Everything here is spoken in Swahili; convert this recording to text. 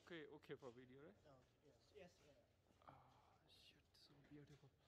okay for video, right? Oh, yes, yes, yeah. Oh, shit, so beautiful.